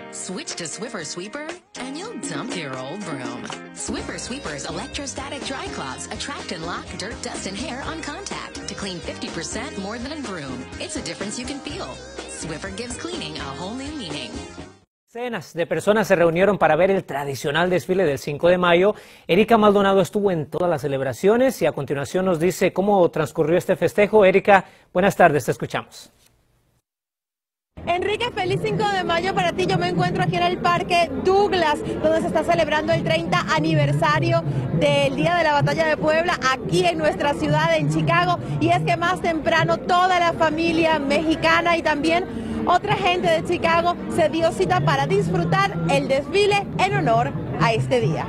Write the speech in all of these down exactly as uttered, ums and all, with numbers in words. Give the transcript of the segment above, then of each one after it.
Switch to Swiffer Sweeper and you'll dump your old broom. Swiffer Sweeper's electrostatic dry cloths attract and lock dirt, dust, and hair on contact to clean fifty percent more than a broom. It's a difference you can feel. Swiffer gives cleaning a whole new meaning. Decenas de personas se reunieron para ver el tradicional desfile del cinco de mayo. Erika Maldonado estuvo en todas las celebraciones y a continuación nos dice cómo transcurrió este festejo. Erika, buenas tardes, te escuchamos. Enrique, feliz cinco de mayo para ti. Yo me encuentro aquí en el Parque Douglas, donde se está celebrando el treinta aniversario del Día de la Batalla de Puebla, aquí en nuestra ciudad, en Chicago. Y es que más temprano toda la familia mexicana y también otra gente de Chicago se dio cita para disfrutar el desfile en honor a este día.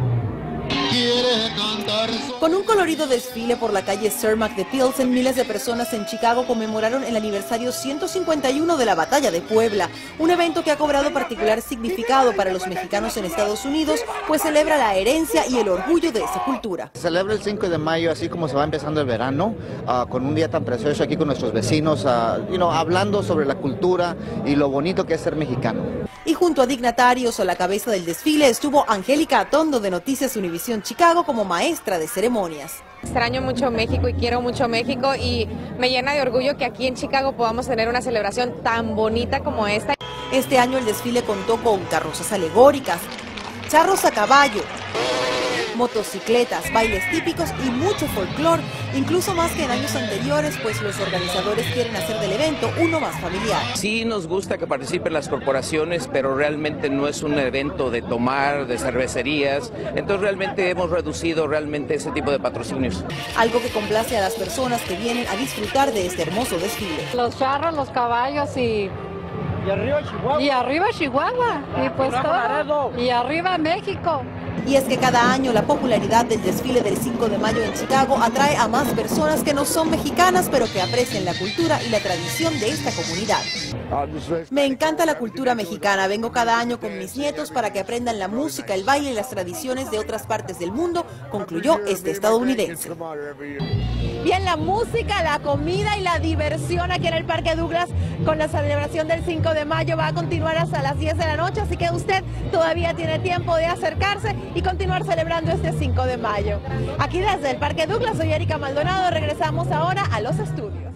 Con un colorido desfile por la calle Sir McDepilson, miles de personas en Chicago conmemoraron el aniversario ciento cincuenta y uno de la Batalla de Puebla, un evento que ha cobrado particular significado para los mexicanos en Estados Unidos, pues celebra la herencia y el orgullo de esa cultura. Se celebra el cinco de mayo así como se va empezando el verano, uh, con un día tan precioso aquí con nuestros vecinos, uh, you know, hablando sobre la cultura y lo bonito que es ser mexicano. Y junto a dignatarios a la cabeza del desfile estuvo Angélica Atondo de Noticias Univisión Chicago como maestra de ceremonias. Extraño mucho México y quiero mucho México y me llena de orgullo que aquí en Chicago podamos tener una celebración tan bonita como esta. Este año el desfile contó con carrozas alegóricas, charros a caballo, motocicletas, bailes típicos y mucho folclore, incluso más que en años anteriores, pues los organizadores quieren hacer del evento uno más familiar. Sí nos gusta que participen las corporaciones, pero realmente no es un evento de tomar, de cervecerías, entonces realmente hemos reducido realmente ese tipo de patrocinios. Algo que complace a las personas que vienen a disfrutar de este hermoso desfile. Los charros, los caballos y... Y arriba Chihuahua. Y arriba Chihuahua. Y pues todo. Y arriba México. Y es que cada año la popularidad del desfile del cinco de mayo en Chicago atrae a más personas que no son mexicanas, pero que aprecian la cultura y la tradición de esta comunidad. Me encanta la cultura mexicana. Vengo cada año con mis nietos para que aprendan la música, el baile y las tradiciones de otras partes del mundo, concluyó este estadounidense. Bien, la música, la comida y la diversión aquí en el Parque Douglas con la celebración del cinco de mayo va a continuar hasta las diez de la noche, así que usted todavía tiene tiempo de acercarse y continuar celebrando este cinco de mayo. Aquí desde el Parque Douglas, soy Erika Maldonado, regresamos ahora a los estudios.